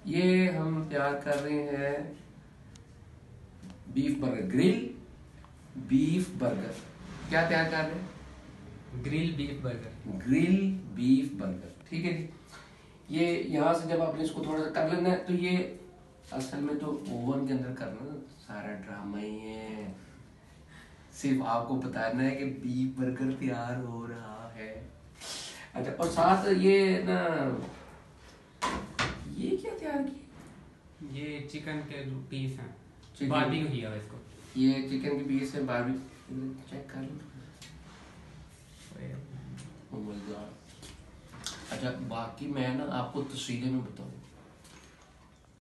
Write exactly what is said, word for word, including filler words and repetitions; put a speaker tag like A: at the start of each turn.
A: ये हम तैयार कर रहे हैं beef burger, grill beef burger. क्या तैयार कर रहे हैं?
B: Grill beef burger.
A: Grill beef burger, ठीक है जी। ये यहाँ से जब आपने इसको थोड़ा सा कर लेना है, तो ये असल में तो ओवन के अंदर करना है, सारा ड्रामा ही है। सिर्फ आपको बताना है कि बीफ बर्गर तैयार हो रहा है। अच्छा, और साथ ये ना, ये क्या तैयार किया?
B: ये चिकन के पीस हैं,
A: चिकन-
B: बारबेक्यू किया हुआ इसको।
A: ये चिकन के पीस है, बारबेक्यू चेक कर लो। Oh my God। अच्छा, बाकी मैं ना आपको तफसीलें में बताऊँ।